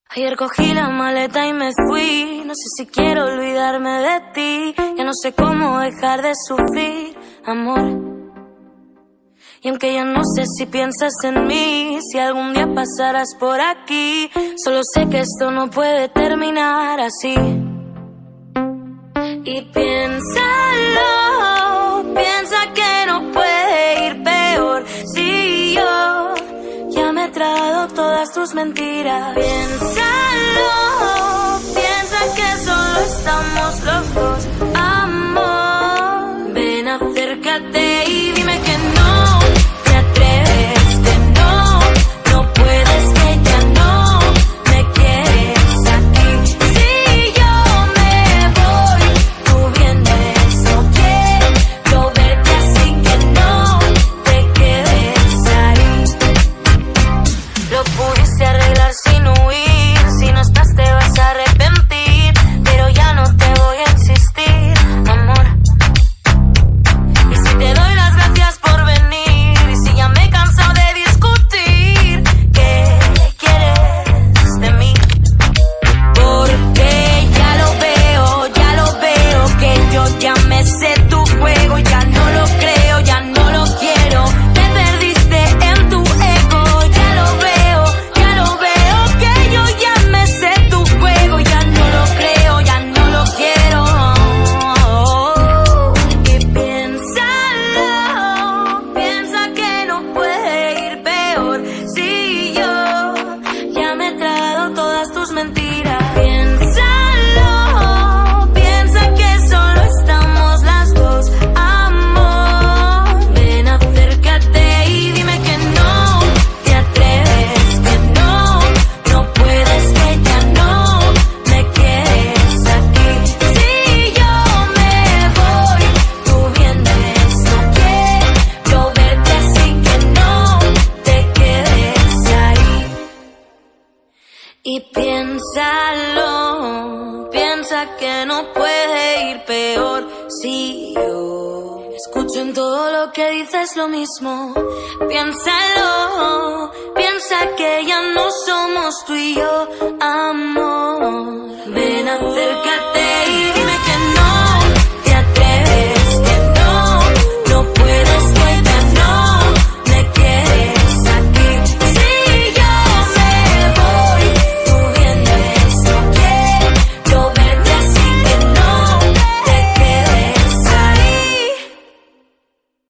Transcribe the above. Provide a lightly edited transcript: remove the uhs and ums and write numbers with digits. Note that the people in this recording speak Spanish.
Ayer cogí la maleta y me fui. No sé si quiero olvidarme de ti. Ya no sé cómo dejar de sufrir, amor. Y aunque ya no sé si piensas en mí, si algún día pasarás por aquí, solo sé que esto no puede terminar así. Y piénsalo, piensa que no puede ir peor. Si yo ya me he tragado todas tus mentiras. Piénsalo, piensa que solo estamos los dos, amor. Ven, acércate y dime que no te atreves, que no, no puedes, que ya no me quieres aquí. Si yo me voy, tú vienes, no quiero verte así, que no te quedes ahí. Lo pudiste arreglar sin huir, si no estás te vas a arrepentir, pero ya no te voy a insistir, amor. Y si te doy las gracias por venir, y si ya me he cansado de discutir, ¿qué quieres de mí? Porque ya lo veo, que yo ya me sé tu juego, ya no lo creo, ya no lo quiero. Te perdiste en tu ego, ya lo veo, que yo ya me sé tu juego, ya no lo creo, ya no lo quiero. Y piénsalo, piensa que no puede ir peor. Si yo ya me he tragado todas tus mentiras. Piénsalo, piensa que solo estamos las dos, amor. Ven, acércate y dime que no te atreves, que no, no puedes, que ya no me quieres aquí. Si yo me voy, tú vienes, no quiero verte así, que no te quedes ahí. Y piénsalo, piensa que no puede ir peor. Si yo escucho en todo lo que dices lo mismo, piénsalo, piensa que ya no somos tú y yo, amor. Ven, acércate